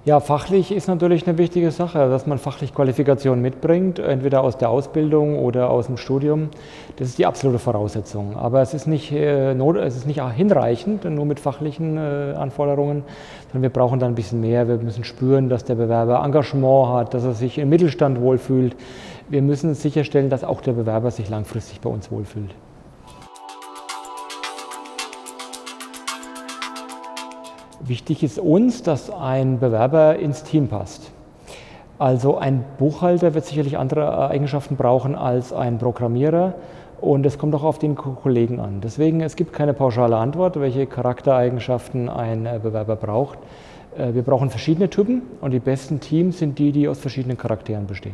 Ja, fachlich ist natürlich eine wichtige Sache, dass man fachlich Qualifikationen mitbringt, entweder aus der Ausbildung oder aus dem Studium. Das ist die absolute Voraussetzung. Aber es ist nicht hinreichend, nur mit fachlichen Anforderungen, sondern wir brauchen da ein bisschen mehr. Wir müssen spüren, dass der Bewerber Engagement hat, dass er sich im Mittelstand wohlfühlt. Wir müssen sicherstellen, dass auch der Bewerber sich langfristig bei uns wohlfühlt. Wichtig ist uns, dass ein Bewerber ins Team passt. Also ein Buchhalter wird sicherlich andere Eigenschaften brauchen als ein Programmierer und es kommt auch auf den Kollegen an. Deswegen, es gibt keine pauschale Antwort, welche Charaktereigenschaften ein Bewerber braucht. Wir brauchen verschiedene Typen und die besten Teams sind die, die aus verschiedenen Charakteren bestehen.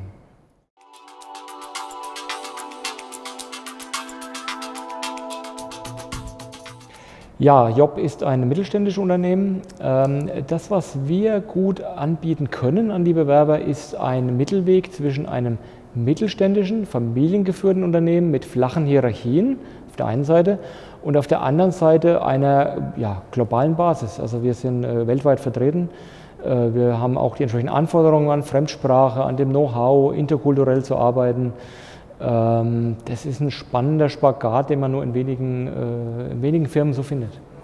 Ja, Job ist ein mittelständisches Unternehmen. Das, was wir gut anbieten können an die Bewerber, ist ein Mittelweg zwischen einem mittelständischen, familiengeführten Unternehmen mit flachen Hierarchien auf der einen Seite und auf der anderen Seite einer globalen Basis. Also wir sind weltweit vertreten. Wir haben auch die entsprechenden Anforderungen an Fremdsprache, an dem Know-how, interkulturell zu arbeiten. Das ist ein spannender Spagat, den man nur in wenigen Firmen so findet.